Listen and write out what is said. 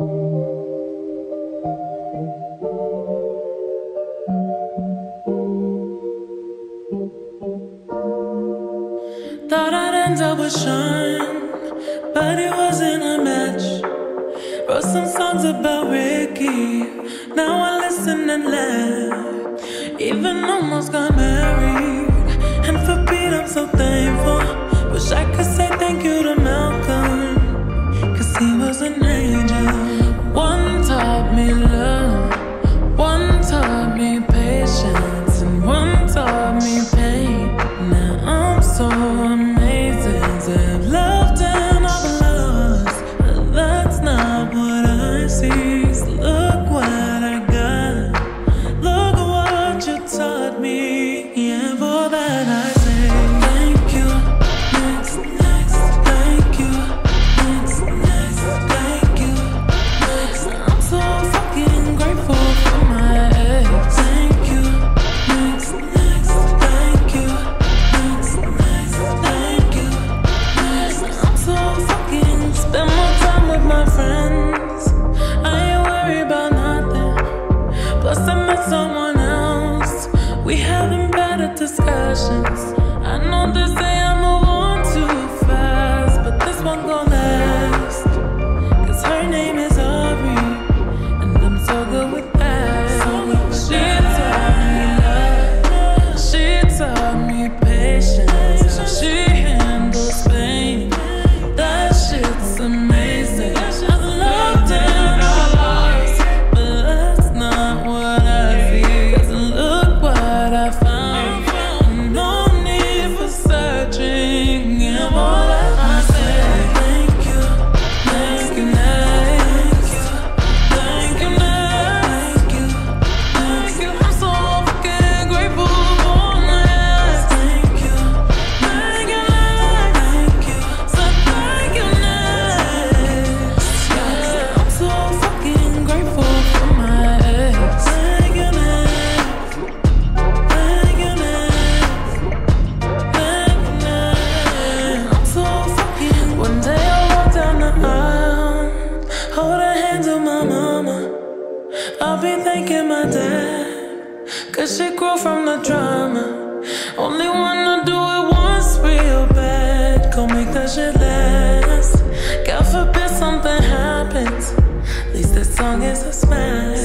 Thought I'd end up with Sean, but it wasn't a match. Wrote some songs about Ricky, now I listen and laugh. Even almost got married, and for Pete I'm so thankful. Wish I could say thank you to Malcolm, cause he was an angel. One taught me love, one taught me patience, and one taught me pain. Now I'm so amazing to have loved and I've lost, but that's not what I see. So look what I got, look what you taught me, and for that I say thank you. Next, thank you. Next, thank you. Next, I'm so fucking grateful for my ex. Thank you. Next, thank you. Next, thank you. Next, I'm so fucking spend more time with my friends. I ain't worried about nothing. Plus I met someone else. We having better discussions. I know they say I move on too fast, but this one gon' last. Cause her name is Aubrey, and I'm so good with that. She taught me love, she taught me patience, and she handles pain. That shit's amazing. I've loved and I lost, but that's not what I see. Cause look what I found, no need for searching. And all that I say, thank you, thank you, next, thank you, next, thank you. I'm so fucking grateful for my ex. Thank you, thank you, thank you. So thank you, next. Yeah, I'm so fucking grateful for my ex. Thank you, next, thank you, next, thank you, next. I'm so fucking. One day I walk down the aisle, hold the hands of my mama. I'll be thanking my dad, cause she grew from the drama. Only wanna do it once real bad, go make that shit last. God forbid something happens, at least this song is a smash.